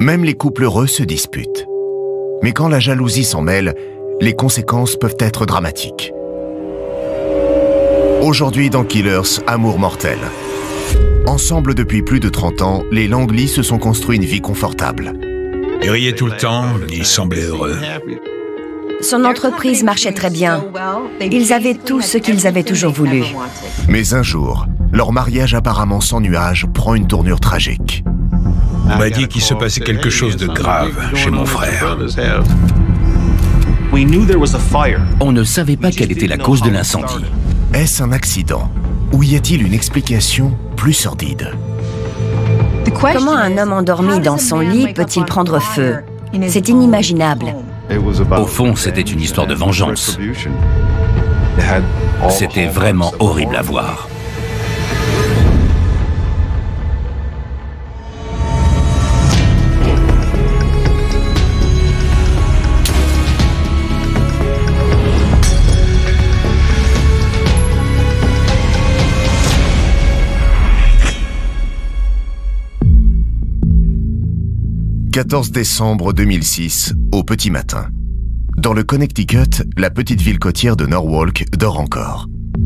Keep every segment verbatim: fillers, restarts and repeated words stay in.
Même les couples heureux se disputent. Mais quand la jalousie s'en mêle, les conséquences peuvent être dramatiques. Aujourd'hui dans Killers, amour mortel. Ensemble depuis plus de trente ans, les Langley se sont construits une vie confortable. Il riait tout le temps, il semblait heureux. Son entreprise marchait très bien. Ils avaient tout ce qu'ils avaient toujours voulu. Mais un jour, leur mariage apparemment sans nuage prend une tournure tragique. On m'a dit qu'il se passait quelque chose de grave chez mon frère. On ne savait pas quelle était la cause de l'incendie. Est-ce un accident? Ou y a-t-il une explication plus sordide? Comment un homme endormi dans son lit peut-il prendre feu? C'est inimaginable. Au fond, c'était une histoire de vengeance. C'était vraiment horrible à voir. quatorze décembre deux mille six, au petit matin. Dans le Connecticut, la petite ville côtière de Norwalk dort encore.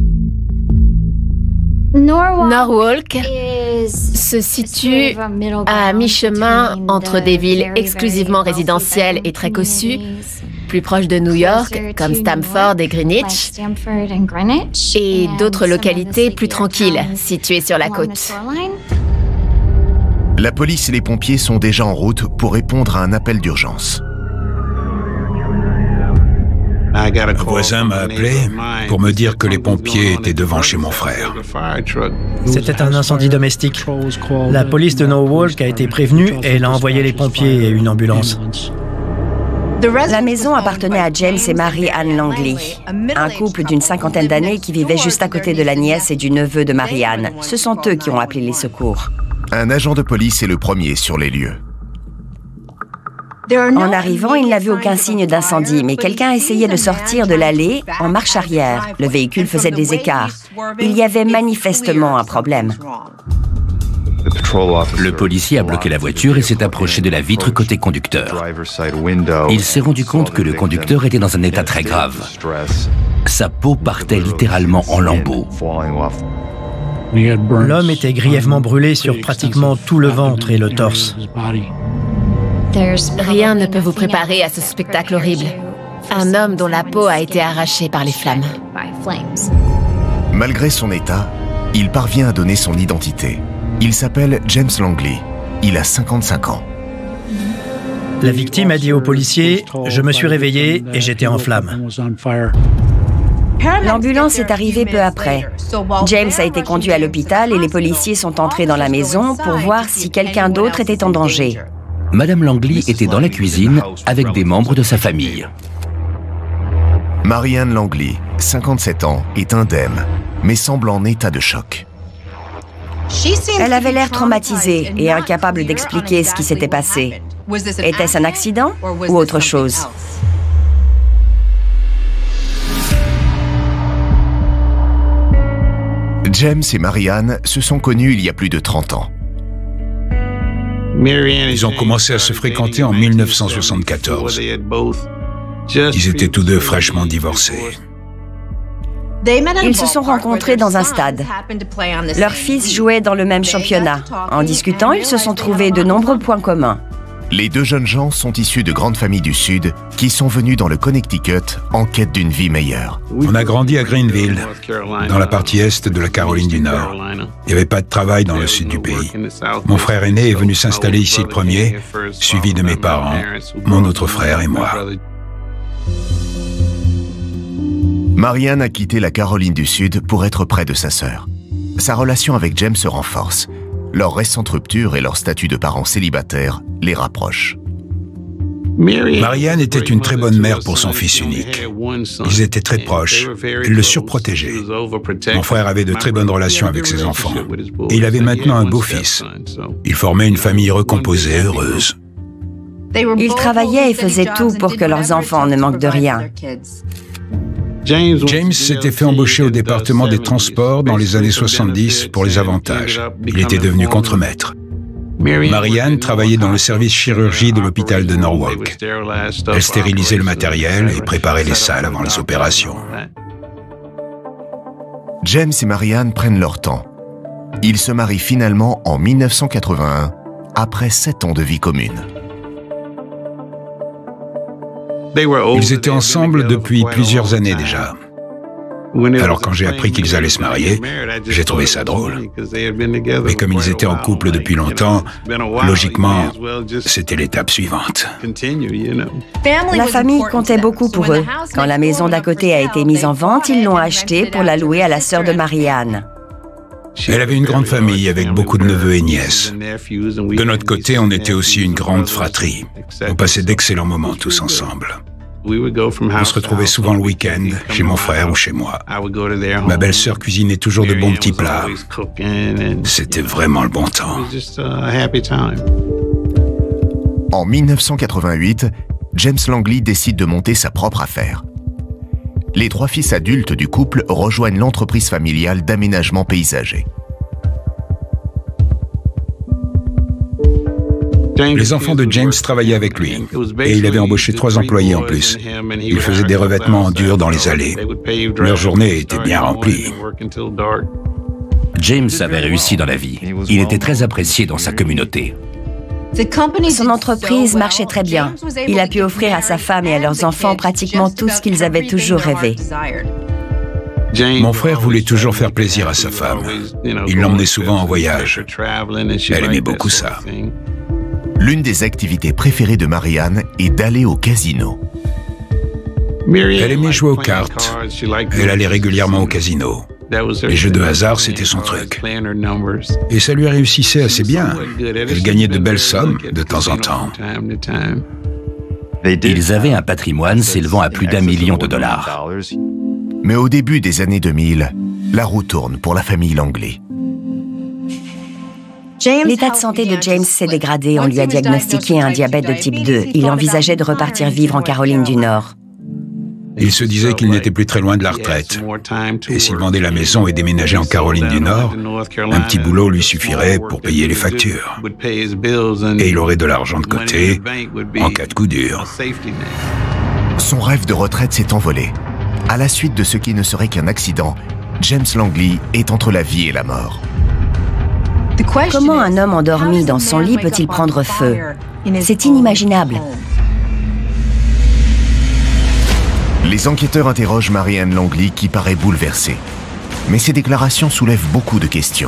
Norwalk se situe à mi-chemin entre des villes exclusivement résidentielles et très cossues, plus proches de New York, comme Stamford et Greenwich, et d'autres localités plus tranquilles, situées sur la côte. La police et les pompiers sont déjà en route pour répondre à un appel d'urgence. Un voisin m'a appelé pour me dire que les pompiers étaient devant chez mon frère. C'était un incendie domestique. La police de Norwalk a été prévenue et elle a envoyé les pompiers et une ambulance. La maison appartenait à James et Mary-Ann Langley, un couple d'une cinquantaine d'années qui vivait juste à côté de la nièce et du neveu de Mary-Ann. Ce sont eux qui ont appelé les secours. Un agent de police est le premier sur les lieux. En arrivant, il n'a vu aucun signe d'incendie, mais quelqu'un essayait de sortir de l'allée en marche arrière. Le véhicule faisait des écarts. Il y avait manifestement un problème. Le policier a bloqué la voiture et s'est approché de la vitre côté conducteur. Il s'est rendu compte que le conducteur était dans un état très grave. Sa peau partait littéralement en lambeaux. L'homme était grièvement brûlé sur pratiquement tout le ventre et le torse. Rien ne peut vous préparer à ce spectacle horrible. Un homme dont la peau a été arrachée par les flammes. Malgré son état, il parvient à donner son identité. Il s'appelle James Langley. Il a cinquante-cinq ans. La victime a dit aux policiers « Je me suis réveillé et j'étais en flammes ». L'ambulance est arrivée peu après. James a été conduit à l'hôpital et les policiers sont entrés dans la maison pour voir si quelqu'un d'autre était en danger. Madame Langley était dans la cuisine avec des membres de sa famille. Mary-Ann Langley, cinquante-sept ans, est indemne, mais semble en état de choc. Elle avait l'air traumatisée et incapable d'expliquer ce qui s'était passé. Était-ce un accident ou autre chose? James et Mary-Ann se sont connus il y a plus de trente ans. Ils ont commencé à se fréquenter en mille neuf cent soixante-quatorze. Ils étaient tous deux fraîchement divorcés. Ils se sont rencontrés dans un stade. Leur fils jouait dans le même championnat. En discutant, ils se sont trouvés de nombreux points communs. Les deux jeunes gens sont issus de grandes familles du Sud qui sont venus dans le Connecticut en quête d'une vie meilleure. On a grandi à Greenville, dans la partie est de la Caroline du Nord. Il n'y avait pas de travail dans le sud du pays. Mon frère aîné est venu s'installer ici le premier, suivi de mes parents, mon autre frère et moi. Mary-Ann a quitté la Caroline du Sud pour être près de sa sœur. Sa relation avec James se renforce. Leur récente rupture et leur statut de parents célibataires les rapprochent. Mary-Ann était une très bonne mère pour son fils unique. Ils étaient très proches. Elle le surprotégeait. Mon frère avait de très bonnes relations avec ses enfants. Et il avait maintenant un beau-fils. Ils formaient une famille recomposée, heureuse. Ils travaillaient et faisaient tout pour que leurs enfants ne manquent de rien. James s'était fait embaucher au département des transports dans les années soixante-dix pour les avantages. Il était devenu contremaître. Marianne travaillait dans le service chirurgie de l'hôpital de Norwalk. Elle stérilisait le matériel et préparait les salles avant les opérations. James et Marianne prennent leur temps. Ils se marient finalement en mille neuf cent quatre-vingt-un, après sept ans de vie commune. Ils étaient ensemble depuis plusieurs années déjà. Alors quand j'ai appris qu'ils allaient se marier, j'ai trouvé ça drôle. Mais comme ils étaient en couple depuis longtemps, logiquement, c'était l'étape suivante. La famille comptait beaucoup pour eux. Quand la maison d'à côté a été mise en vente, ils l'ont achetée pour la louer à la sœur de Marianne. Elle avait une grande famille avec beaucoup de neveux et nièces. De notre côté, on était aussi une grande fratrie. On passait d'excellents moments tous ensemble. On se retrouvait souvent le week-end, chez mon frère ou chez moi. Ma belle-sœur cuisinait toujours de bons petits plats. C'était vraiment le bon temps. En mille neuf cent quatre-vingt-huit, James Langley décide de monter sa propre affaire. Les trois fils adultes du couple rejoignent l'entreprise familiale d'aménagement paysager. Les enfants de James travaillaient avec lui et il avait embauché trois employés en plus. Ils faisaient des revêtements en dur dans les allées. Leur journée était bien remplie. James avait réussi dans la vie. Il était très apprécié dans sa communauté. Son entreprise marchait très bien. Il a pu offrir à sa femme et à leurs enfants pratiquement tout ce qu'ils avaient toujours rêvé. Mon frère voulait toujours faire plaisir à sa femme. Il l'emmenait souvent en voyage. Elle aimait beaucoup ça. L'une des activités préférées de Marianne est d'aller au casino. Elle aimait jouer aux cartes. Elle allait régulièrement au casino. Les jeux de hasard, c'était son truc. Et ça lui réussissait assez bien. Elle gagnait de belles sommes de temps en temps. Ils avaient un patrimoine s'élevant à plus d'un million de dollars. Mais au début des années deux mille, la roue tourne pour la famille Langley. L'état de santé de James s'est dégradé. On lui a diagnostiqué un diabète de type deux. Il envisageait de repartir vivre en Caroline du Nord. Il se disait qu'il n'était plus très loin de la retraite. Et s'il vendait la maison et déménageait en Caroline du Nord, un petit boulot lui suffirait pour payer les factures. Et il aurait de l'argent de côté en cas de coup dur. Son rêve de retraite s'est envolé. À la suite de ce qui ne serait qu'un accident, James Langley est entre la vie et la mort. Comment un homme endormi dans son lit peut-il prendre feu? C'est inimaginable. Les enquêteurs interrogent Marianne Langley qui paraît bouleversée. Mais ses déclarations soulèvent beaucoup de questions.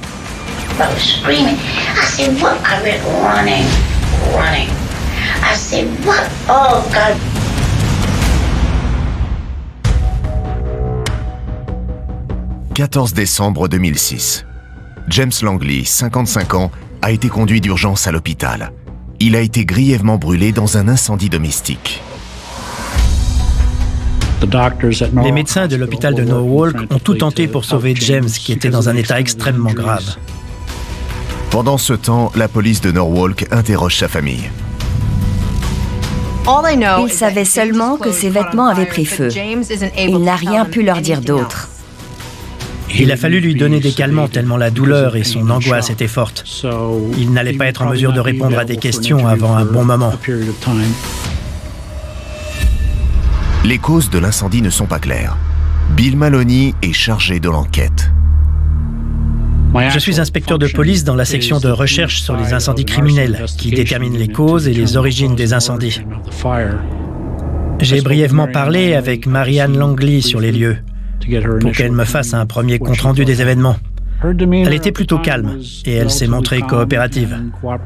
quatorze décembre deux mille six. James Langley, cinquante-cinq ans, a été conduit d'urgence à l'hôpital. Il a été grièvement brûlé dans un incendie domestique. Les médecins de l'hôpital de Norwalk ont tout tenté pour sauver James, qui était dans un état extrêmement grave. Pendant ce temps, la police de Norwalk interroge sa famille. Ils savaient seulement que ses vêtements avaient pris feu. Il n'a rien pu leur dire d'autre. Il a fallu lui donner des calmants tellement la douleur et son angoisse étaient fortes. Il n'allait pas être en mesure de répondre à des questions avant un bon moment. Les causes de l'incendie ne sont pas claires. Bill Maloney est chargé de l'enquête. Je suis inspecteur de police dans la section de recherche sur les incendies criminels, qui détermine les causes et les origines des incendies. J'ai brièvement parlé avec Marianne Langley sur les lieux, pour qu'elle me fasse un premier compte-rendu des événements. Elle était plutôt calme, et elle s'est montrée coopérative.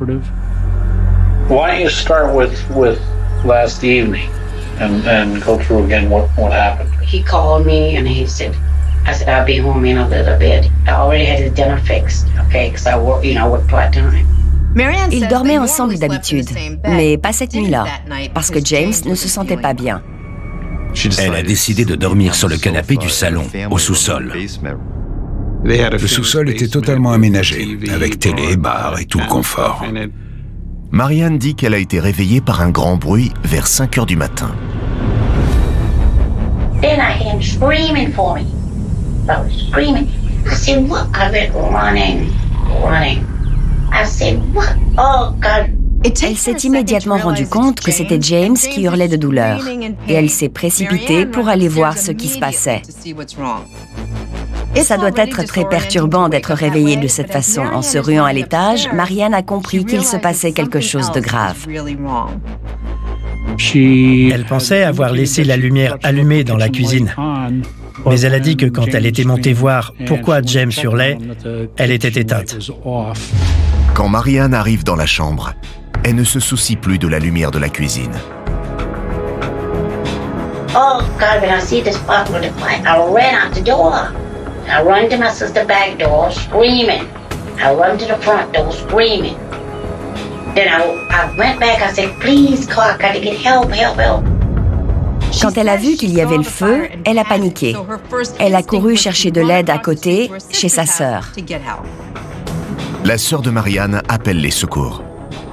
And, and go through again what, what happened. He called me and he said, I said, I'll be home in a little bit. I already had his dinner fixed, okay, because I work, you know, work part-time. Ils dormaient ensemble d'habitude, mais pas cette nuit-là, parce que James ne se sentait pas bien. Elle a décidé de dormir sur le canapé du salon, au sous-sol. Le sous-sol était totalement aménagé, avec télé, bar et tout le confort. Marianne dit qu'elle a été réveillée par un grand bruit vers cinq heures du matin. Then I hear him screaming for me. I was screaming. I said, what? I went running, running. I said, what? Oh, God. Elle s'est immédiatement rendue compte que c'était James qui hurlait de douleur et elle s'est précipitée pour aller voir ce qui se passait. Ça doit être très perturbant d'être réveillée de cette façon. En se ruant à l'étage, Marianne a compris qu'il se passait quelque chose de grave. Elle pensait avoir laissé la lumière allumée dans la cuisine. Mais elle a dit que quand elle était montée voir pourquoi James hurlait, elle était éteinte. Quand Marianne arrive dans la chambre, elle ne se soucie plus de la lumière de la cuisine. Oh, God, when I see this spark with the fire, I ran out the door. I run to my sister's back door, screaming. I run to the front door, screaming. Then I, I went back, I said, please, God, I gotta get help, help, help. Quand elle a vu qu'il y avait le feu, elle a paniqué. Elle a couru chercher de l'aide à côté, chez sa sœur. La sœur de Marianne appelle les secours.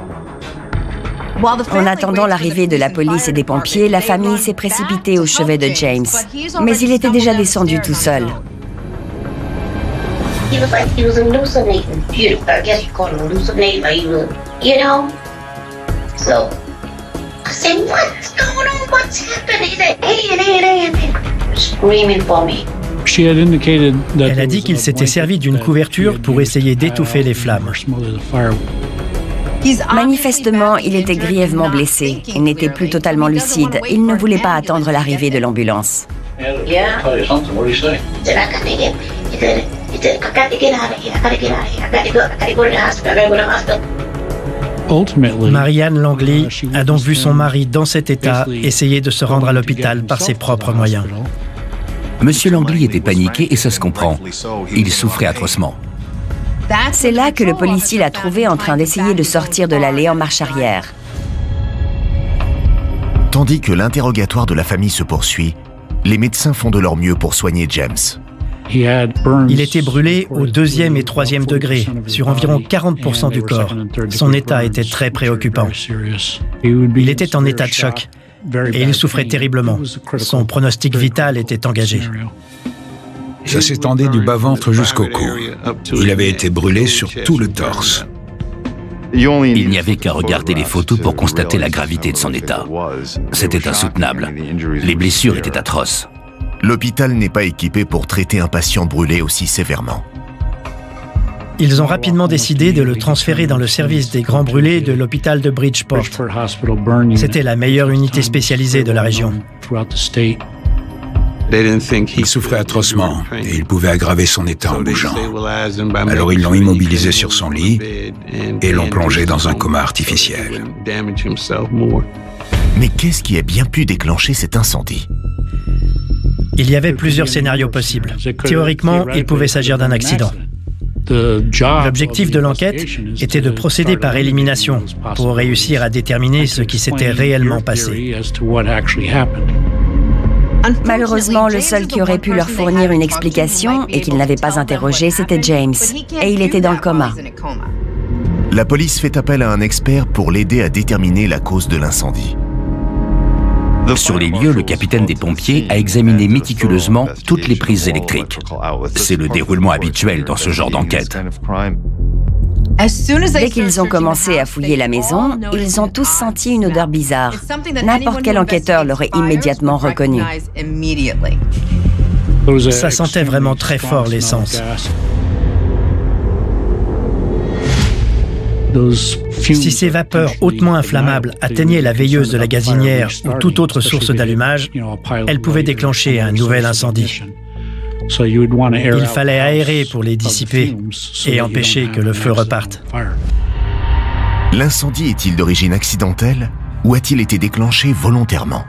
En attendant l'arrivée de la police et des pompiers, la famille s'est précipitée au chevet de James. Mais il était déjà descendu tout seul. He was like, he was hallucinating. You, I guess you call it hallucinating, like he was, you know? So, I said, what's going on? What's happening? He said, hey, hey, hey, hey, screaming for me. Elle a dit qu'il s'était servi d'une couverture pour essayer d'étouffer les flammes. Manifestement, il était grièvement blessé. Il n'était plus totalement lucide. Il ne voulait pas attendre l'arrivée de l'ambulance. Yeah. Tell you something. What do you say? He said, I gotta get, he said, he said, I gotta get out of here. I gotta get out of here. I gotta go, I gotta go to the hospital. I gotta go to the hospital. Marianne Langley a donc vu son mari dans cet état essayer de se rendre à l'hôpital par ses propres moyens. Monsieur Langley était paniqué et ça se comprend. Il souffrait atrocement. C'est là que le policier l'a trouvé en train d'essayer de sortir de l'allée en marche arrière. Tandis que l'interrogatoire de la famille se poursuit, les médecins font de leur mieux pour soigner James. Il était brûlé au deuxième et troisième degré, sur environ quarante pour cent du corps. Son état était très préoccupant. Il était en état de choc et il souffrait terriblement. Son pronostic vital était engagé. Ça s'étendait du bas-ventre jusqu'au cou. Il avait été brûlé sur tout le torse. Il n'y avait qu'à regarder les photos pour constater la gravité de son état. C'était insoutenable. Les blessures étaient atroces. L'hôpital n'est pas équipé pour traiter un patient brûlé aussi sévèrement. Ils ont rapidement décidé de le transférer dans le service des grands brûlés de l'hôpital de Bridgeport. C'était la meilleure unité spécialisée de la région. Il souffrait atrocement et il pouvait aggraver son état en bougeant. Alors ils l'ont immobilisé sur son lit et l'ont plongé dans un coma artificiel. Mais qu'est-ce qui a bien pu déclencher cet incendie? Il y avait plusieurs scénarios possibles. Théoriquement, il pouvait s'agir d'un accident. L'objectif de l'enquête était de procéder par élimination pour réussir à déterminer ce qui s'était réellement passé. Malheureusement, le seul qui aurait pu leur fournir une explication et qu'ils n'avaient pas interrogé, c'était James. Et il était dans le coma. La police fait appel à un expert pour l'aider à déterminer la cause de l'incendie. Sur les lieux, le capitaine des pompiers a examiné méticuleusement toutes les prises électriques. C'est le déroulement habituel dans ce genre d'enquête. Dès qu'ils ont commencé à fouiller la maison, ils ont tous senti une odeur bizarre. N'importe quel enquêteur l'aurait immédiatement reconnu. Ça sentait vraiment très fort l'essence. Si ces vapeurs hautement inflammables atteignaient la veilleuse de la gazinière ou toute autre source d'allumage, elles pouvaient déclencher un nouvel incendie. Il fallait aérer pour les dissiper et empêcher que le feu reparte. L'incendie est-il d'origine accidentelle ou a-t-il été déclenché volontairement?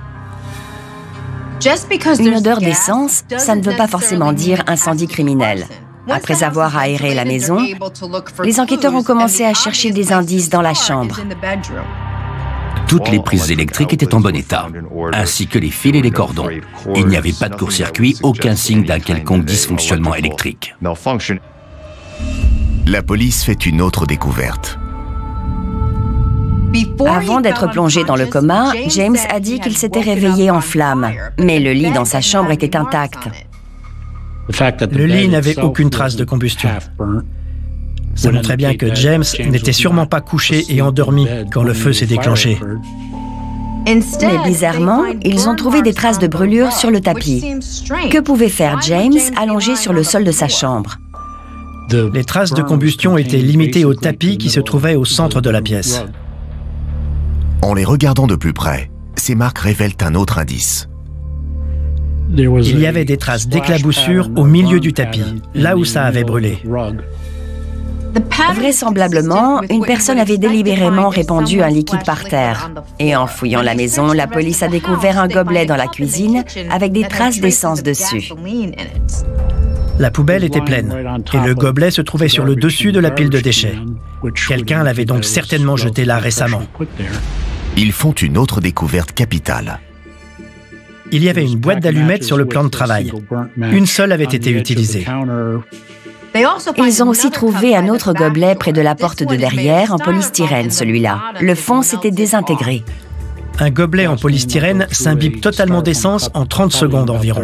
Une odeur d'essence, ça ne veut pas forcément dire incendie criminel. Après avoir aéré la maison, les enquêteurs ont commencé à chercher des indices dans la chambre. Toutes les prises électriques étaient en bon état, ainsi que les fils et les cordons. Il n'y avait pas de court-circuit, aucun signe d'un quelconque dysfonctionnement électrique. La police fait une autre découverte. Avant d'être plongé dans le coma, James a dit qu'il s'était réveillé en flammes, mais le lit dans sa chambre était intact. Le lit n'avait aucune trace de combustion. Ça montrait bien que James n'était sûrement pas couché et endormi quand le feu s'est déclenché. Mais bizarrement, ils ont trouvé des traces de brûlure sur le tapis. Que pouvait faire James allongé sur le sol de sa chambre? Les traces de combustion étaient limitées au tapis qui se trouvait au centre de la pièce. En les regardant de plus près, ces marques révèlent un autre indice. Il y avait des traces d'éclaboussure au milieu du tapis, là où ça avait brûlé. Vraisemblablement, une personne avait délibérément répandu un liquide par terre. Et en fouillant la maison, la police a découvert un gobelet dans la cuisine avec des traces d'essence dessus. La poubelle était pleine et le gobelet se trouvait sur le dessus de la pile de déchets. Quelqu'un l'avait donc certainement jeté là récemment. Ils font une autre découverte capitale. Il y avait une boîte d'allumettes sur le plan de travail. Une seule avait été utilisée. Ils ont aussi trouvé un autre gobelet près de la porte de derrière en polystyrène, celui-là. Le fond s'était désintégré. Un gobelet en polystyrène s'imbibe totalement d'essence en trente secondes environ.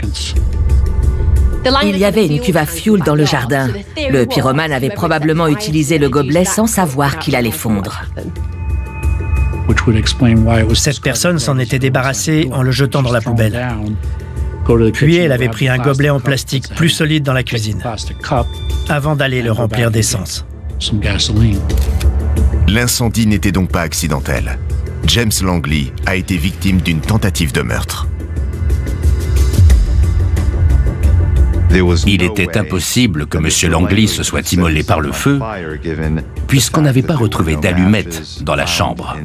Il y avait une cuve à fioul dans le jardin. Le pyromane avait probablement utilisé le gobelet sans savoir qu'il allait fondre. Cette personne s'en était débarrassée en le jetant dans la poubelle. Puis elle avait pris un gobelet en plastique plus solide dans la cuisine, avant d'aller le remplir d'essence. L'incendie n'était donc pas accidentel. James Langley a été victime d'une tentative de meurtre. Il était impossible que M. Langley se soit immolé par le feu, puisqu'on n'avait pas retrouvé d'allumettes dans la chambre.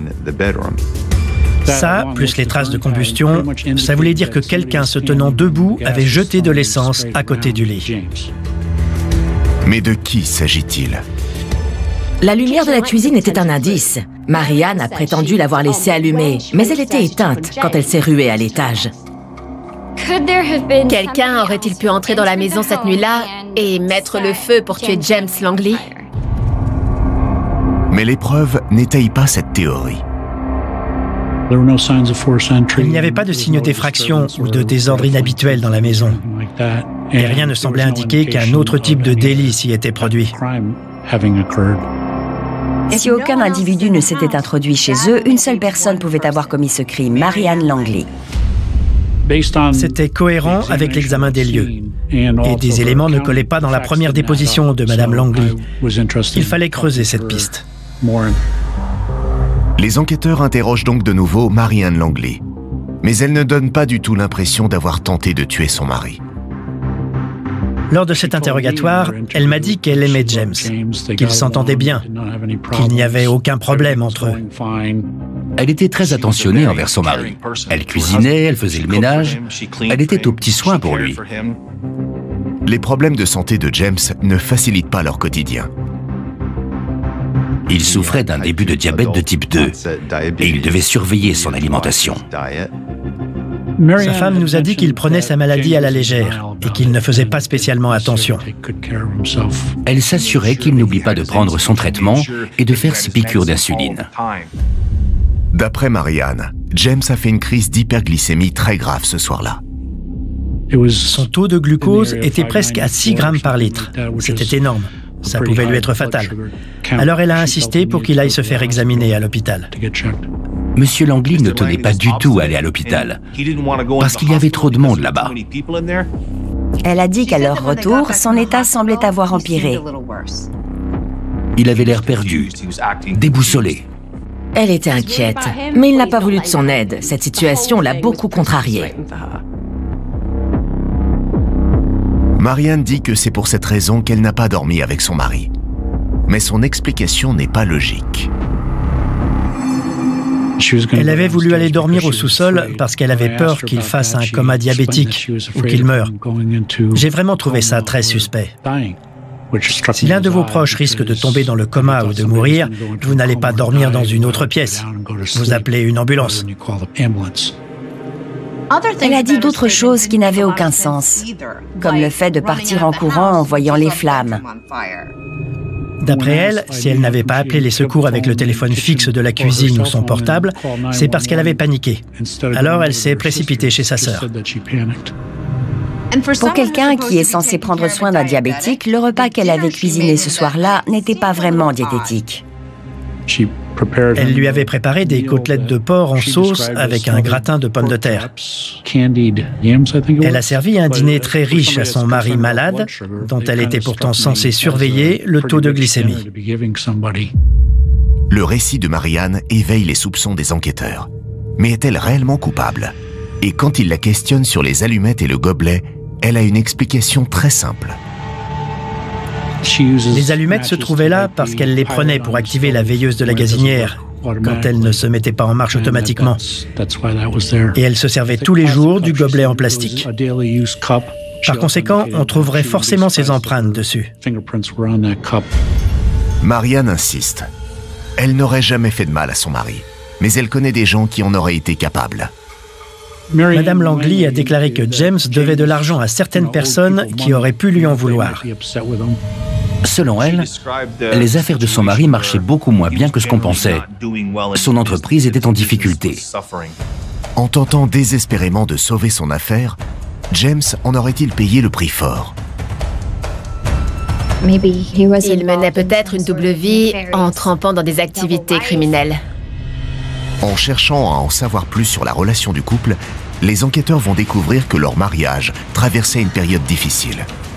Ça, plus les traces de combustion, ça voulait dire que quelqu'un se tenant debout avait jeté de l'essence à côté du lit. Mais de qui s'agit-il? La lumière de la cuisine était un indice. Marianne a prétendu l'avoir laissée allumée, mais elle était éteinte quand elle s'est ruée à l'étage. Quelqu'un aurait-il pu entrer dans la maison cette nuit-là et mettre le feu pour tuer James Langley? Mais les preuves n'étayent pas cette théorie. Il n'y avait pas de signes d'effraction ou de désordre inhabituel dans la maison. Et rien ne semblait indiquer qu'un autre type de délit s'y était produit. Si aucun individu ne s'était introduit chez eux, une seule personne pouvait avoir commis ce crime, Marianne Langley. C'était cohérent avec l'examen des lieux. Et des éléments ne collaient pas dans la première déposition de Madame Langley. Il fallait creuser cette piste. Les enquêteurs interrogent donc de nouveau Marianne Langley. Mais elle ne donne pas du tout l'impression d'avoir tenté de tuer son mari. Lors de cet interrogatoire, elle m'a dit qu'elle aimait James, qu'ils s'entendaient bien, qu'il n'y avait aucun problème entre eux. Elle était très attentionnée envers son mari. Elle cuisinait, elle faisait le ménage, elle était aux petits soins pour lui. Les problèmes de santé de James ne facilitent pas leur quotidien. Il souffrait d'un début de diabète de type deux et il devait surveiller son alimentation. Sa femme nous a dit qu'il prenait sa maladie à la légère et qu'il ne faisait pas spécialement attention. Elle s'assurait qu'il n'oublie pas de prendre son traitement et de faire ses piqûres d'insuline. D'après Marianne, James a fait une crise d'hyperglycémie très grave ce soir-là. Son taux de glucose était presque à six grammes par litre. C'était énorme. Ça pouvait lui être fatal. Alors elle a insisté pour qu'il aille se faire examiner à l'hôpital. Monsieur Langley ne tenait pas du tout à aller à l'hôpital, parce qu'il y avait trop de monde là-bas. Elle a dit qu'à leur retour, son état semblait avoir empiré. Il avait l'air perdu, déboussolé. Elle était inquiète, mais il n'a pas voulu de son aide. Cette situation l'a beaucoup contrariée. Marianne dit que c'est pour cette raison qu'elle n'a pas dormi avec son mari. Mais son explication n'est pas logique. Elle avait voulu aller dormir au sous-sol parce qu'elle avait peur qu'il fasse un coma diabétique ou qu'il meure. J'ai vraiment trouvé ça très suspect. Si l'un de vos proches risque de tomber dans le coma ou de mourir, vous n'allez pas dormir dans une autre pièce. Vous appelez une ambulance. Elle a dit d'autres choses qui n'avaient aucun sens, comme le fait de partir en courant en voyant les flammes. D'après elle, si elle n'avait pas appelé les secours avec le téléphone fixe de la cuisine ou son portable, c'est parce qu'elle avait paniqué. Alors elle s'est précipitée chez sa sœur. Pour quelqu'un qui est censé prendre soin d'un diabétique, le repas qu'elle avait cuisiné ce soir-là n'était pas vraiment diététique. Elle lui avait préparé des côtelettes de porc en sauce avec un gratin de pommes de terre. Elle a servi un dîner très riche à son mari malade, dont elle était pourtant censée surveiller le taux de glycémie. Le récit de Marianne éveille les soupçons des enquêteurs. Mais est-elle réellement coupable? Et quand ils la questionnent sur les allumettes et le gobelet, elle a une explication très simple. Les allumettes se trouvaient là parce qu'elle les prenait pour activer la veilleuse de la gazinière quand elle ne se mettait pas en marche automatiquement. Et elle se servait tous les jours du gobelet en plastique. Par conséquent, on trouverait forcément ses empreintes dessus. Marianne insiste. Elle n'aurait jamais fait de mal à son mari, mais elle connaît des gens qui en auraient été capables. Madame Langley a déclaré que James devait de l'argent à certaines personnes qui auraient pu lui en vouloir. Selon elle, les affaires de son mari marchaient beaucoup moins bien que ce qu'on pensait. Son entreprise était en difficulté. En tentant désespérément de sauver son affaire, James en aurait-il payé le prix fort? Il menait peut-être une double vie en trempant dans des activités criminelles. En cherchant à en savoir plus sur la relation du couple, les enquêteurs vont découvrir que leur mariage traversait une période difficile.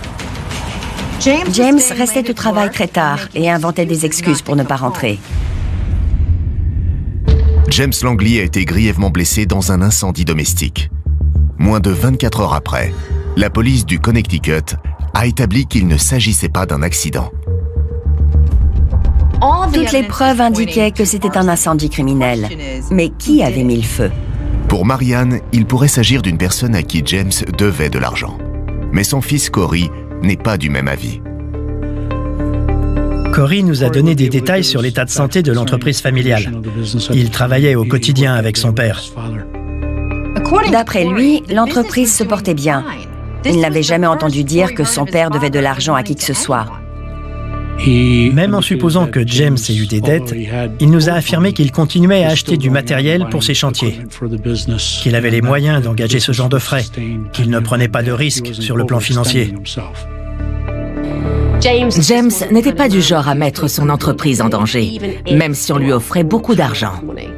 James restait au travail très tard et inventait des excuses pour ne pas rentrer. James Langley a été grièvement blessé dans un incendie domestique. Moins de vingt-quatre heures après, la police du Connecticut a établi qu'il ne s'agissait pas d'un accident. Toutes les preuves indiquaient que c'était un incendie criminel. Mais qui avait mis le feu? Pour Marianne, il pourrait s'agir d'une personne à qui James devait de l'argent. Mais son fils Corey n'est pas du même avis. Corey nous a donné des détails sur l'état de santé de l'entreprise familiale. Il travaillait au quotidien avec son père. D'après lui, l'entreprise se portait bien. Il n'avait jamais entendu dire que son père devait de l'argent à qui que ce soit. Même en supposant que James ait eu des dettes, il nous a affirmé qu'il continuait à acheter du matériel pour ses chantiers, qu'il avait les moyens d'engager ce genre de frais, qu'il ne prenait pas de risques sur le plan financier. James n'était pas du genre à mettre son entreprise en danger, même si on lui offrait beaucoup d'argent.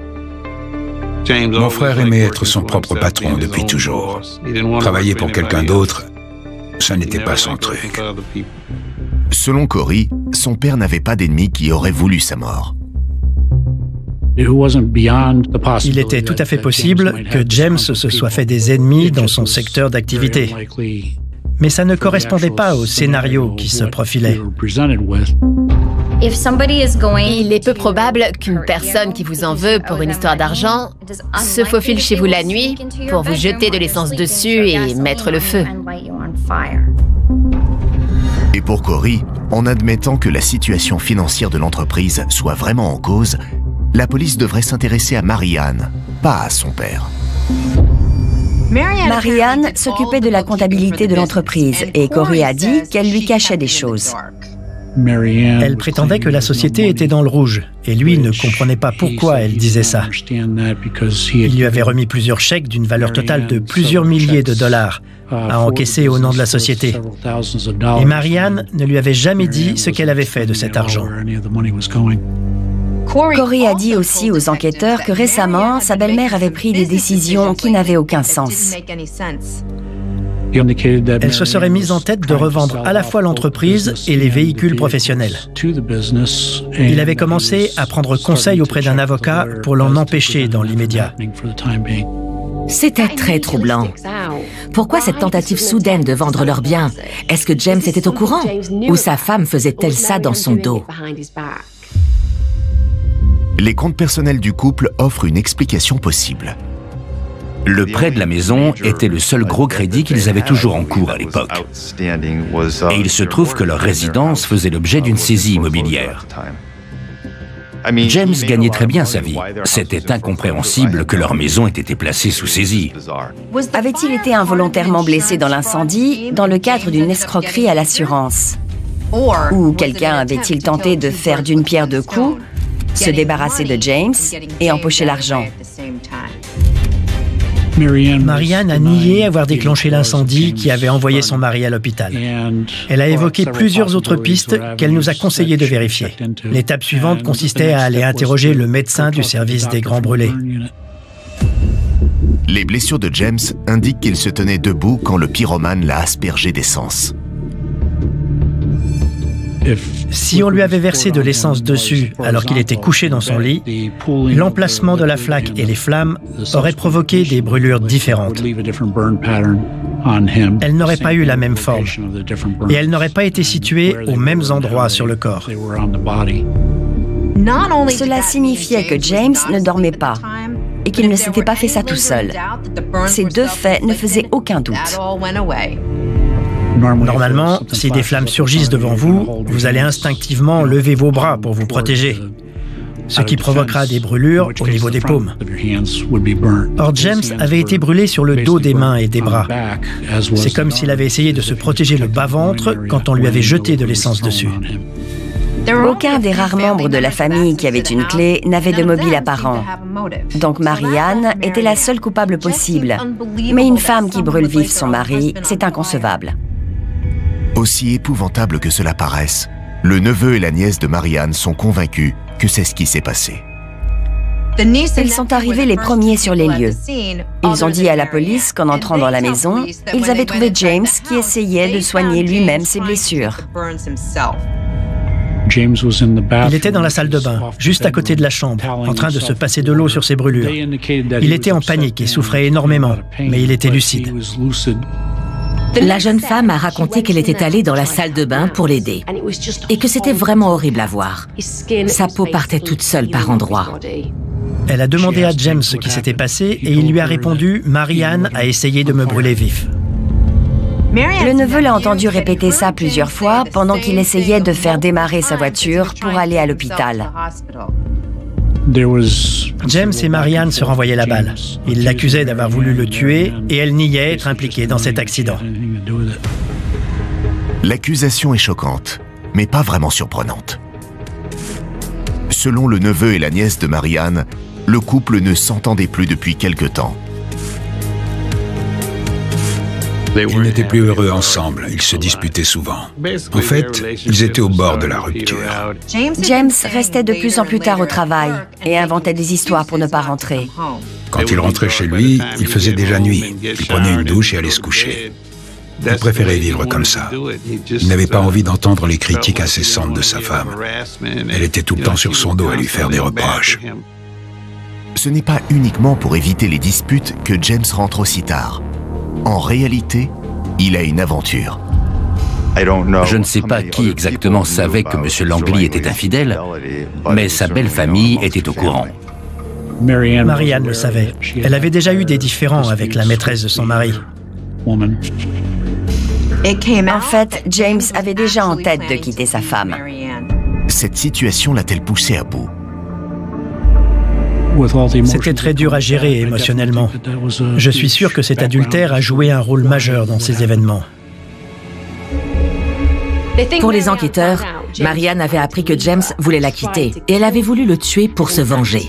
Mon frère aimait être son propre patron depuis toujours. Travailler pour quelqu'un d'autre, ça n'était pas son truc. Selon Corey, son père n'avait pas d'ennemis qui auraient voulu sa mort. Il était tout à fait possible que James se soit fait des ennemis dans son secteur d'activité. Mais ça ne correspondait pas au scénario qui se profilait. Il est peu probable qu'une personne qui vous en veut pour une histoire d'argent se faufile chez vous la nuit pour vous jeter de l'essence dessus et mettre le feu. Et pour Corey, en admettant que la situation financière de l'entreprise soit vraiment en cause, la police devrait s'intéresser à Marianne, pas à son père. Marianne s'occupait de la comptabilité de l'entreprise et Corey a dit qu'elle lui cachait des choses. Elle prétendait que la société était dans le rouge et lui ne comprenait pas pourquoi elle disait ça. Il lui avait remis plusieurs chèques d'une valeur totale de plusieurs milliers de dollars à encaisser au nom de la société. Et Marianne ne lui avait jamais dit ce qu'elle avait fait de cet argent. Corey a dit aussi aux enquêteurs que récemment, sa belle-mère avait pris des décisions qui n'avaient aucun sens. Elle se serait mise en tête de revendre à la fois l'entreprise et les véhicules professionnels. Il avait commencé à prendre conseil auprès d'un avocat pour l'en empêcher dans l'immédiat. C'était très troublant. Pourquoi cette tentative soudaine de vendre leurs biens? Est-ce que James était au courant? Ou sa femme faisait-elle ça dans son dos? Les comptes personnels du couple offrent une explication possible. Le prêt de la maison était le seul gros crédit qu'ils avaient toujours en cours à l'époque. Et il se trouve que leur résidence faisait l'objet d'une saisie immobilière. James gagnait très bien sa vie. C'était incompréhensible que leur maison ait été placée sous saisie. Avait-il été involontairement blessé dans l'incendie dans le cadre d'une escroquerie à l'assurance? Ou quelqu'un avait-il tenté de faire d'une pierre deux coups, se débarrasser de James et empocher l'argent? Marianne a nié avoir déclenché l'incendie qui avait envoyé son mari à l'hôpital. Elle a évoqué plusieurs autres pistes qu'elle nous a conseillé de vérifier. L'étape suivante consistait à aller interroger le médecin du service des grands brûlés. Les blessures de James indiquent qu'il se tenait debout quand le pyromane l'a aspergé d'essence. Si on lui avait versé de l'essence dessus alors qu'il était couché dans son lit, l'emplacement de la flaque et les flammes auraient provoqué des brûlures différentes. Elle n'aurait pas eu la même forme et elle n'aurait pas été située aux mêmes endroits sur le corps. Cela signifiait que James ne dormait pas et qu'il ne s'était pas fait ça tout seul. Ces deux faits ne faisaient aucun doute. Normalement, si des flammes surgissent devant vous, vous allez instinctivement lever vos bras pour vous protéger, ce qui provoquera des brûlures au niveau des paumes. Or, James avait été brûlé sur le dos des mains et des bras. C'est comme s'il avait essayé de se protéger le bas-ventre quand on lui avait jeté de l'essence dessus. Aucun des rares membres de la famille qui avait une clé n'avait de mobile apparent. Donc Marianne était la seule coupable possible. Mais une femme qui brûle vif son mari, c'est inconcevable. Aussi épouvantable que cela paraisse, le neveu et la nièce de Marianne sont convaincus que c'est ce qui s'est passé. Ils sont arrivés les premiers sur les lieux. Ils ont dit à la police qu'en entrant dans la maison, ils avaient trouvé James qui essayait de soigner lui-même ses blessures. Il était dans la salle de bain, juste à côté de la chambre, en train de se passer de l'eau sur ses brûlures. Il était en panique et souffrait énormément, mais il était lucide. La jeune femme a raconté qu'elle était allée dans la salle de bain pour l'aider et que c'était vraiment horrible à voir. Sa peau partait toute seule par endroits. Elle a demandé à James ce qui s'était passé et il lui a répondu « Marianne a essayé de me brûler vif ». Le neveu l'a entendu répéter ça plusieurs fois pendant qu'il essayait de faire démarrer sa voiture pour aller à l'hôpital. James et Marianne se renvoyaient la balle. Ils l'accusaient d'avoir voulu le tuer et elle niait être impliquée dans cet accident. L'accusation est choquante, mais pas vraiment surprenante. Selon le neveu et la nièce de Marianne, le couple ne s'entendait plus depuis quelque temps. Ils n'étaient plus heureux ensemble, ils se disputaient souvent. En fait, ils étaient au bord de la rupture. James restait de plus en plus tard au travail et inventait des histoires pour ne pas rentrer. Quand il rentrait chez lui, il faisait déjà nuit. Il prenait une douche et allait se coucher. Il préférait vivre comme ça. Il n'avait pas envie d'entendre les critiques incessantes de sa femme. Elle était tout le temps sur son dos à lui faire des reproches. Ce n'est pas uniquement pour éviter les disputes que James rentre aussi tard. En réalité, il a une aventure. Je ne sais pas qui exactement savait que M. Langley était infidèle, mais sa belle famille était au courant. Marianne le savait. Elle avait déjà eu des différends avec la maîtresse de son mari. En fait, James avait déjà en tête de quitter sa femme. Cette situation l'a-t-elle poussé à bout? C'était très dur à gérer émotionnellement. Je suis sûr que cet adultère a joué un rôle majeur dans ces événements. Pour les enquêteurs, Marianne avait appris que James voulait la quitter et elle avait voulu le tuer pour se venger.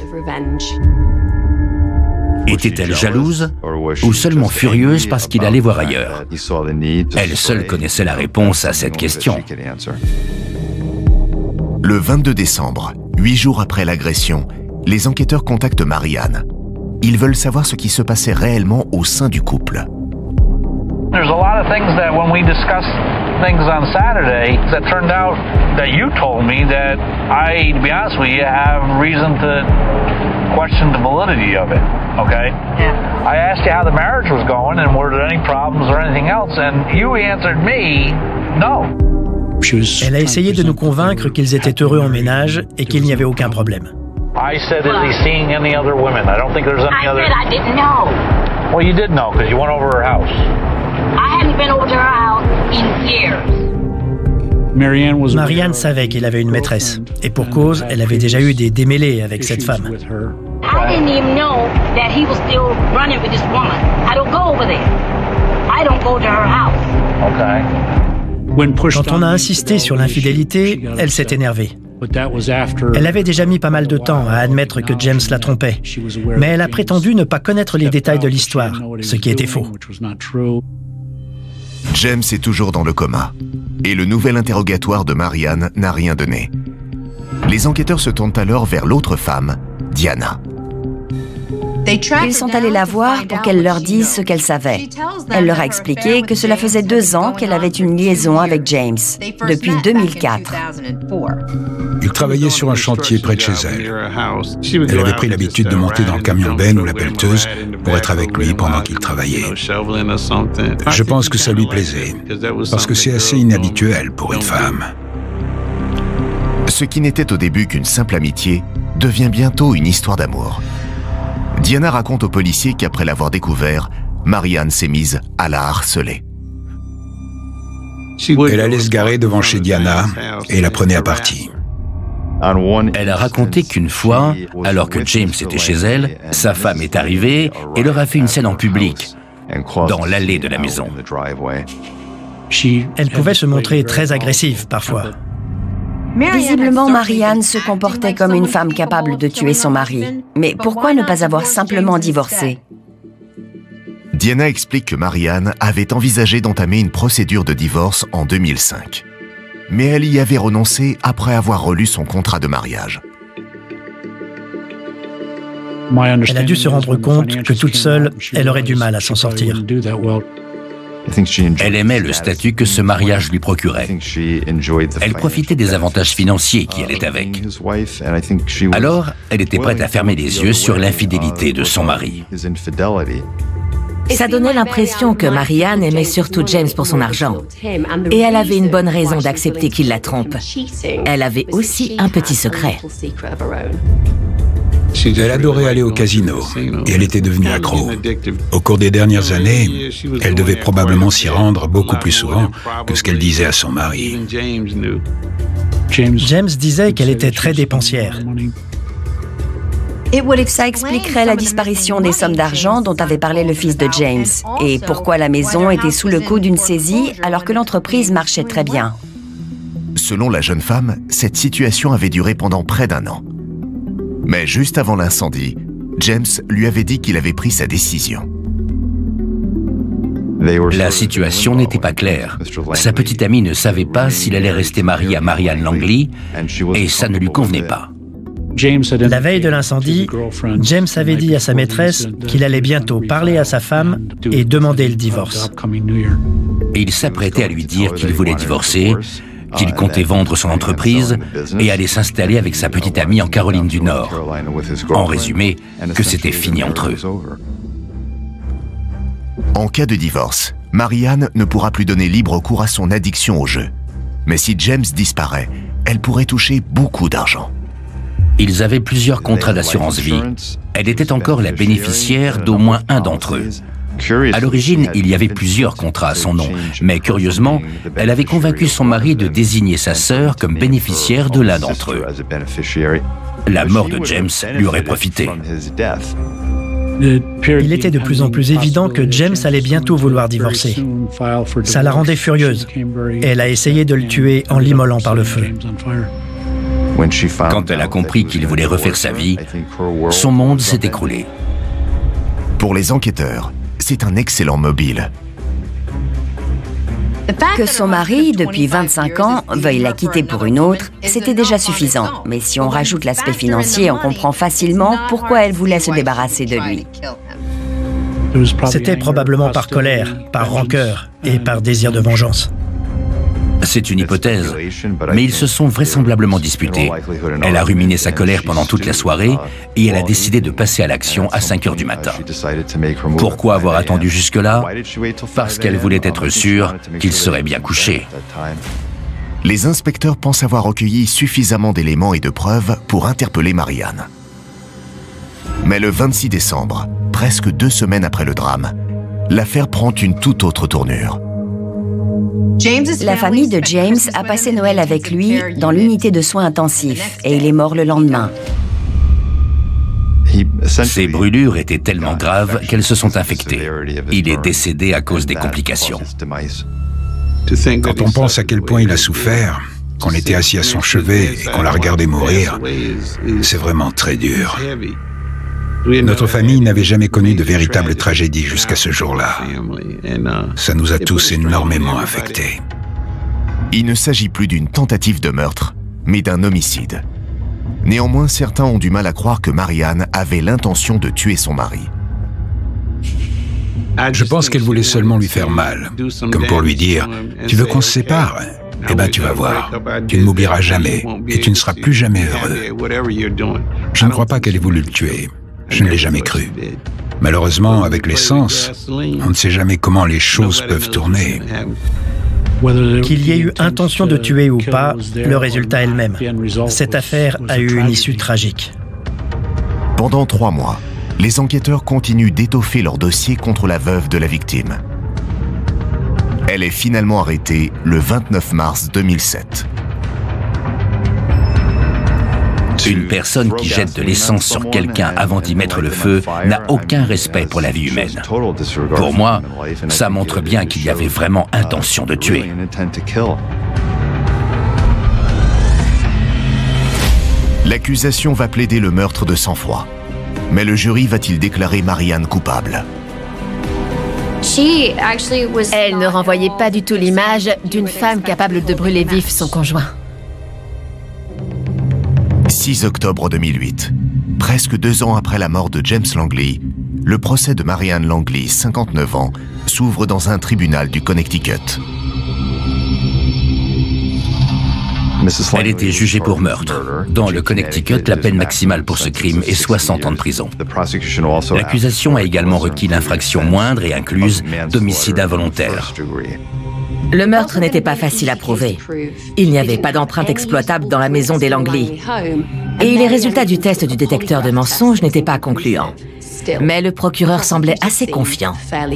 Était-elle jalouse ou seulement furieuse parce qu'il allait voir ailleurs? Elle seule connaissait la réponse à cette question. Le vingt-deux décembre, huit jours après l'agression, les enquêteurs contactent Marianne. Ils veulent savoir ce qui se passait réellement au sein du couple. There's a lot of things that when we discussed things on Saturday that turned out that you told me that I, to be honest with you, have reason to question the validity of it, okay? Yeah. I asked you how the marriage was going and were there any problems or anything else, and you answered me, no. Elle a essayé de nous convaincre qu'ils étaient heureux en ménage et qu'il n'y avait aucun problème. I said, is he seeing any other women? I don't think there's any I other... said I didn't know. Well, you did know, because you went over her house. I hadn't been over to her house in years. Marianne savait qu'il avait une maîtresse. Et pour cause, elle avait déjà eu des démêlés avec cette femme. I didn't even know that he was still running with this woman. I don't go over there. I don't go to her house. Okay. Quand on a insisté sur l'infidélité, elle s'est énervée. Elle avait déjà mis pas mal de temps à admettre que James la trompait, mais elle a prétendu ne pas connaître les détails de l'histoire, ce qui était faux. James est toujours dans le coma, et le nouvel interrogatoire de Marianne n'a rien donné. Les enquêteurs se tournent alors vers l'autre femme, Diana. Ils sont allés la voir pour qu'elle leur dise ce qu'elle savait. Elle leur a expliqué que cela faisait deux ans qu'elle avait une liaison avec James, depuis deux mille quatre. Il travaillait sur un chantier près de chez elle. Elle avait pris l'habitude de monter dans le camion benne ou la pelleteuse pour être avec lui pendant qu'il travaillait. Je pense que ça lui plaisait, parce que c'est assez inhabituel pour une femme. Ce qui n'était au début qu'une simple amitié devient bientôt une histoire d'amour. Diana raconte aux policiers qu'après l'avoir découvert, Marianne s'est mise à la harceler. Elle allait se garer devant chez Diana et la prenait à partie. Elle a raconté qu'une fois, alors que James était chez elle, sa femme est arrivée et leur a fait une scène en public, dans l'allée de la maison. Elle pouvait se montrer très agressive parfois. Visiblement, Marianne se comportait comme une femme capable de tuer son mari. Mais pourquoi ne pas avoir simplement divorcé? Diana explique que Marianne avait envisagé d'entamer une procédure de divorce en deux mille cinq. Mais elle y avait renoncé après avoir relu son contrat de mariage. Elle a dû se rendre compte que toute seule, elle aurait du mal à s'en sortir. Elle aimait le statut que ce mariage lui procurait. Elle profitait des avantages financiers qui allaient avec. Alors, elle était prête à fermer les yeux sur l'infidélité de son mari. Ça donnait l'impression que Marianne aimait surtout James pour son argent. Et elle avait une bonne raison d'accepter qu'il la trompe. Elle avait aussi un petit secret. Elle adorait aller au casino et elle était devenue accro. Au cours des dernières années, elle devait probablement s'y rendre beaucoup plus souvent que ce qu'elle disait à son mari. James disait qu'elle était très dépensière. Ça expliquerait la disparition des sommes d'argent dont avait parlé le fils de James et pourquoi la maison était sous le coup d'une saisie alors que l'entreprise marchait très bien. Selon la jeune femme, cette situation avait duré pendant près d'un an. Mais juste avant l'incendie, James lui avait dit qu'il avait pris sa décision. La situation n'était pas claire. Sa petite amie ne savait pas s'il allait rester marié à Marianne Langley et ça ne lui convenait pas. La veille de l'incendie, James avait dit à sa maîtresse qu'il allait bientôt parler à sa femme et demander le divorce. Et il s'apprêtait à lui dire qu'il voulait divorcer, qu'il comptait vendre son entreprise et aller s'installer avec sa petite amie en Caroline du Nord. En résumé, que c'était fini entre eux. En cas de divorce, Marianne ne pourra plus donner libre cours à son addiction au jeu. Mais si James disparaît, elle pourrait toucher beaucoup d'argent. Ils avaient plusieurs contrats d'assurance vie. Elle était encore la bénéficiaire d'au moins un d'entre eux. À l'origine, il y avait plusieurs contrats à son nom, mais curieusement, elle avait convaincu son mari de désigner sa sœur comme bénéficiaire de l'un d'entre eux. La mort de James lui aurait profité. Il était de plus en plus évident que James allait bientôt vouloir divorcer. Ça la rendait furieuse. Elle a essayé de le tuer en l'immolant par le feu. Quand elle a compris qu'il voulait refaire sa vie, son monde s'est écroulé. Pour les enquêteurs, c'est un excellent mobile. Que son mari, depuis vingt-cinq ans, veuille la quitter pour une autre, c'était déjà suffisant. Mais si on rajoute l'aspect financier, on comprend facilement pourquoi elle voulait se débarrasser de lui. C'était probablement par colère, par rancœur et par désir de vengeance. C'est une hypothèse, mais ils se sont vraisemblablement disputés. Elle a ruminé sa colère pendant toute la soirée et elle a décidé de passer à l'action à cinq heures du matin. Pourquoi avoir attendu jusque-là? Parce qu'elle voulait être sûre qu'il serait bien couché. Les inspecteurs pensent avoir recueilli suffisamment d'éléments et de preuves pour interpeller Marianne. Mais le vingt-six décembre, presque deux semaines après le drame, l'affaire prend une toute autre tournure. La famille de James a passé Noël avec lui dans l'unité de soins intensifs et il est mort le lendemain. Ses brûlures étaient tellement graves qu'elles se sont infectées. Il est décédé à cause des complications. Quand on pense à quel point il a souffert, qu'on était assis à son chevet et qu'on la regardait mourir, c'est vraiment très dur. Notre famille n'avait jamais connu de véritable tragédie jusqu'à ce jour-là. Ça nous a tous énormément affectés. Il ne s'agit plus d'une tentative de meurtre, mais d'un homicide. Néanmoins, certains ont du mal à croire que Marianne avait l'intention de tuer son mari. Je pense qu'elle voulait seulement lui faire mal, comme pour lui dire « Tu veux qu'on se sépare ? Eh ben tu vas voir, tu ne m'oublieras jamais et tu ne seras plus jamais heureux. » Je ne crois pas qu'elle ait voulu le tuer. Je ne l'ai jamais cru. Malheureusement, avec l'essence, on ne sait jamais comment les choses peuvent tourner. Qu'il y ait eu intention de tuer ou pas, le résultat est le même. Cette affaire a eu une issue tragique. Pendant trois mois, les enquêteurs continuent d'étoffer leur dossier contre la veuve de la victime. Elle est finalement arrêtée le vingt-neuf mars deux mille sept. Une personne qui jette de l'essence sur quelqu'un avant d'y mettre le feu n'a aucun respect pour la vie humaine. Pour moi, ça montre bien qu'il y avait vraiment intention de tuer. L'accusation va plaider le meurtre de sang-froid. Mais le jury va-t-il déclarer Marianne coupable? Elle ne renvoyait pas du tout l'image d'une femme capable de brûler vif son conjoint. six octobre deux mille huit. Presque deux ans après la mort de James Langley, le procès de Marianne Langley, cinquante-neuf ans, s'ouvre dans un tribunal du Connecticut. Elle était jugée pour meurtre. Dans le Connecticut, la peine maximale pour ce crime est soixante ans de prison. L'accusation a également requis l'infraction moindre et incluse d'homicide involontaire. Le meurtre n'était pas facile à prouver. Il n'y avait pas d'empreinte exploitable dans la maison des Langley. Et les résultats du test du détecteur de mensonges n'étaient pas concluants. Mais le procureur semblait assez confiant.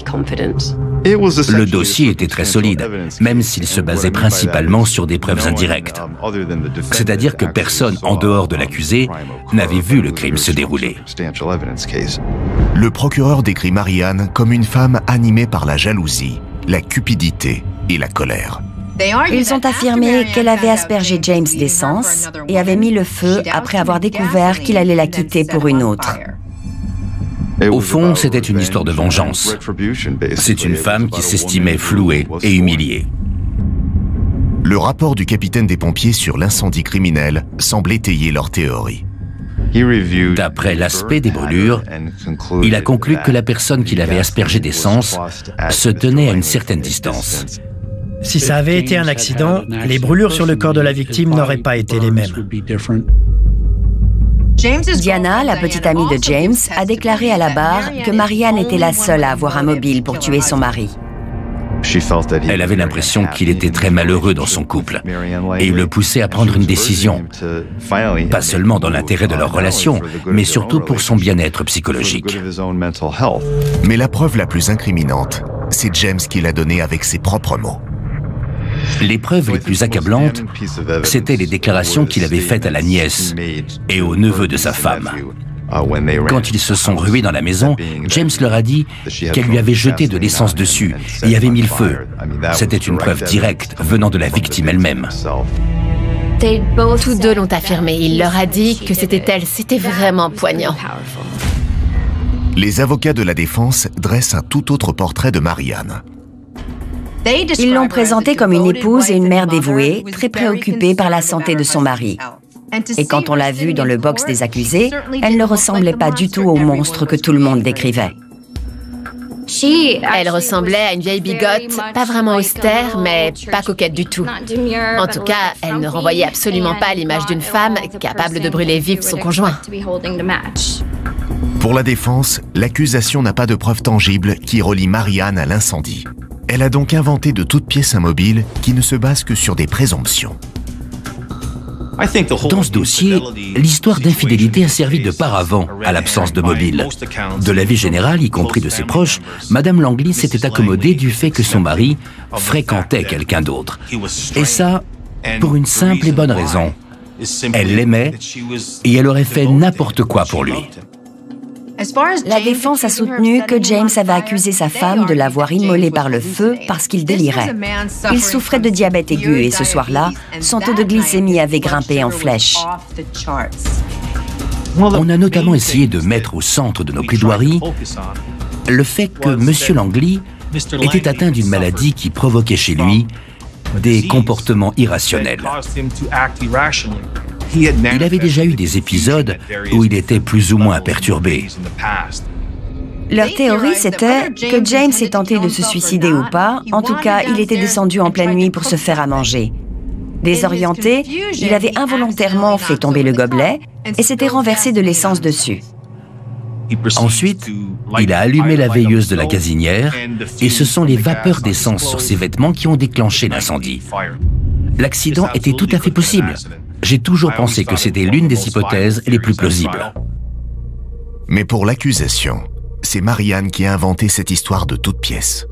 Le dossier était très solide, même s'il se basait principalement sur des preuves indirectes. C'est-à-dire que personne, en dehors de l'accusé, n'avait vu le crime se dérouler. Le procureur décrit Marianne comme une femme animée par la jalousie, la cupidité et la colère. Ils ont affirmé qu'elle avait aspergé James d'essence et avait mis le feu après avoir découvert qu'il allait la quitter pour une autre. Au fond, c'était une histoire de vengeance. C'est une femme qui s'estimait flouée et humiliée. Le rapport du capitaine des pompiers sur l'incendie criminel semble étayer leur théorie. D'après l'aspect des brûlures, il a conclu que la personne qui l'avait aspergé d'essence se tenait à une certaine distance. Si ça avait été un accident, les brûlures sur le corps de la victime n'auraient pas été les mêmes. Diana, la petite amie de James, a déclaré à la barre que Marianne était la seule à avoir un mobile pour tuer son mari. Elle avait l'impression qu'il était très malheureux dans son couple et il le poussait à prendre une décision, pas seulement dans l'intérêt de leur relation, mais surtout pour son bien-être psychologique. Mais la preuve la plus incriminante, c'est James qui l'a donnée avec ses propres mots. Les preuves les plus accablantes, c'étaient les déclarations qu'il avait faites à la nièce et au neveu de sa femme. Quand ils se sont rués dans la maison, James leur a dit qu'elle lui avait jeté de l'essence dessus et avait mis le feu. C'était une preuve directe venant de la victime elle-même. Tous deux l'ont affirmé. Il leur a dit que c'était elle. C'était vraiment poignant. Les avocats de la défense dressent un tout autre portrait de Marianne. Ils l'ont présentée comme une épouse et une mère dévouée, très préoccupée par la santé de son mari. Et quand on l'a vue dans le box des accusés, elle ne ressemblait pas du tout au monstre que tout le monde décrivait. Elle ressemblait à une vieille bigote, pas vraiment austère, mais pas coquette du tout. En tout cas, elle ne renvoyait absolument pas l'image d'une femme capable de brûler vif son conjoint. Pour la défense, l'accusation n'a pas de preuves tangibles qui relient Marianne à l'incendie. Elle a donc inventé de toutes pièces un mobile qui ne se base que sur des présomptions. Dans ce dossier, l'histoire d'infidélité a servi de paravent à l'absence de mobile. De l'avis général, y compris de ses proches, Madame Langley s'était accommodée du fait que son mari fréquentait quelqu'un d'autre. Et ça, pour une simple et bonne raison. Elle l'aimait et elle aurait fait n'importe quoi pour lui. La défense a soutenu que James avait accusé sa femme de l'avoir immolé par le feu parce qu'il délirait. Il souffrait de diabète aigu et ce soir-là, son taux de glycémie avait grimpé en flèche. On a notamment essayé de mettre au centre de nos plaidoiries le fait que M. Langley était atteint d'une maladie qui provoquait chez lui des comportements irrationnels. Il avait déjà eu des épisodes où il était plus ou moins perturbé. Leur théorie, c'était que James ait tenté de se suicider ou pas. En tout cas, il était descendu en pleine nuit pour se faire à manger. Désorienté, il avait involontairement fait tomber le gobelet et s'était renversé de l'essence dessus. Ensuite, il a allumé la veilleuse de la gazinière et ce sont les vapeurs d'essence sur ses vêtements qui ont déclenché l'incendie. L'accident était tout à fait possible. J'ai toujours pensé que c'était l'une des hypothèses les plus plausibles. Mais pour l'accusation, c'est Marianne qui a inventé cette histoire de toutes pièces.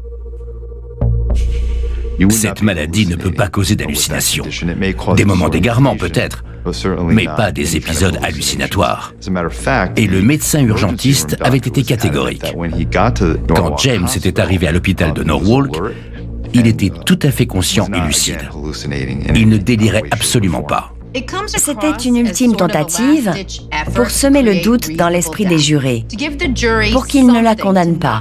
Cette maladie ne peut pas causer d'hallucinations. Des moments d'égarement peut-être, mais pas des épisodes hallucinatoires. Et le médecin urgentiste avait été catégorique. Quand James était arrivé à l'hôpital de Norwalk, il était tout à fait conscient et lucide. Il ne délirait absolument pas. C'était une ultime tentative pour semer le doute dans l'esprit des jurés, pour qu'ils ne la condamnent pas.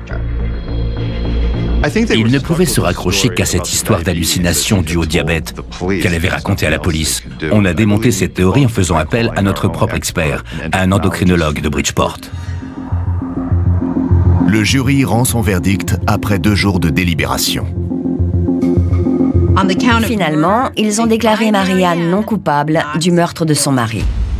Il ne pouvait se raccrocher qu'à cette histoire d'hallucination due au diabète qu'elle avait racontée à la police. On a démonté cette théorie en faisant appel à notre propre expert, un endocrinologue de Bridgeport. Le jury rend son verdict après deux jours de délibération. Finalement, ils ont déclaré Marianne non coupable du meurtre de son mari.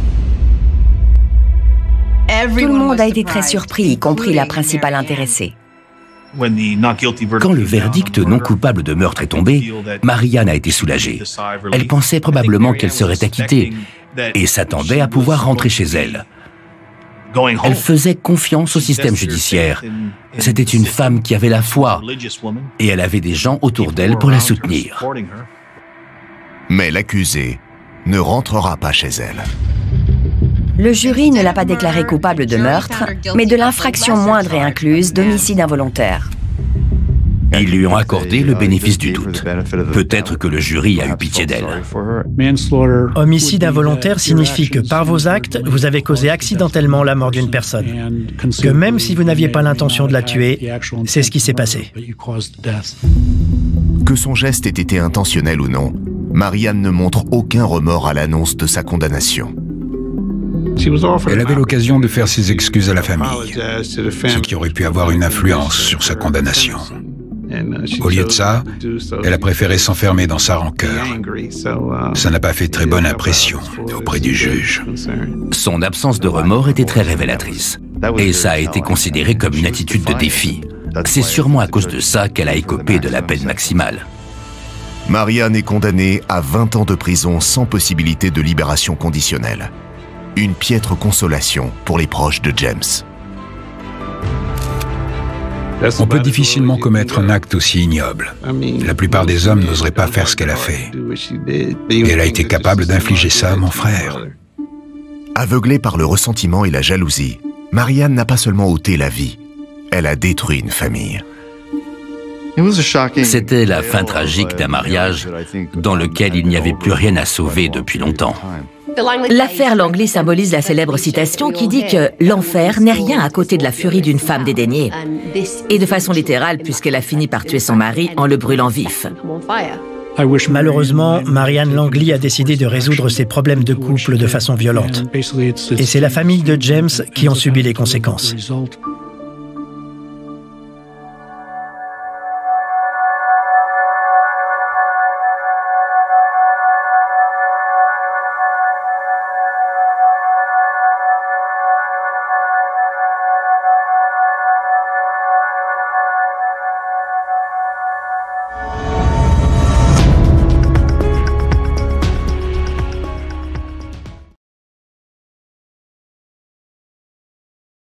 Tout le monde a été très surpris, y compris la principale intéressée. Quand le verdict non coupable de meurtre est tombé, Marianne a été soulagée. Elle pensait probablement qu'elle serait acquittée et s'attendait à pouvoir rentrer chez elle. Elle faisait confiance au système judiciaire. C'était une femme qui avait la foi et elle avait des gens autour d'elle pour la soutenir. Mais l'accusée ne rentrera pas chez elle. Le jury ne l'a pas déclarée coupable de meurtre, mais de l'infraction moindre et incluse d'homicide involontaire. Ils lui ont accordé le bénéfice du doute. Peut-être que le jury a eu pitié d'elle. Homicide involontaire signifie que par vos actes, vous avez causé accidentellement la mort d'une personne. Que même si vous n'aviez pas l'intention de la tuer, c'est ce qui s'est passé. Que son geste ait été intentionnel ou non, Marianne ne montre aucun remords à l'annonce de sa condamnation. Elle avait l'occasion de faire ses excuses à la famille, ce qui aurait pu avoir une influence sur sa condamnation. Au lieu de ça, elle a préféré s'enfermer dans sa rancœur. Ça n'a pas fait très bonne impression auprès du juge. Son absence de remords était très révélatrice. Et ça a été considéré comme une attitude de défi. C'est sûrement à cause de ça qu'elle a écopé de la peine maximale. Marianne est condamnée à vingt ans de prison sans possibilité de libération conditionnelle. Une piètre consolation pour les proches de James. On peut difficilement commettre un acte aussi ignoble. La plupart des hommes n'oseraient pas faire ce qu'elle a fait. Et elle a été capable d'infliger ça à mon frère. Aveuglée par le ressentiment et la jalousie, Marianne n'a pas seulement ôté la vie, elle a détruit une famille. C'était la fin tragique d'un mariage dans lequel il n'y avait plus rien à sauver depuis longtemps. L'affaire Langley symbolise la célèbre citation qui dit que l'enfer n'est rien à côté de la furie d'une femme dédaignée. Et de façon littérale, puisqu'elle a fini par tuer son mari en le brûlant vif. Malheureusement, Marianne Langley a décidé de résoudre ses problèmes de couple de façon violente. Et c'est la famille de James qui en subit les conséquences.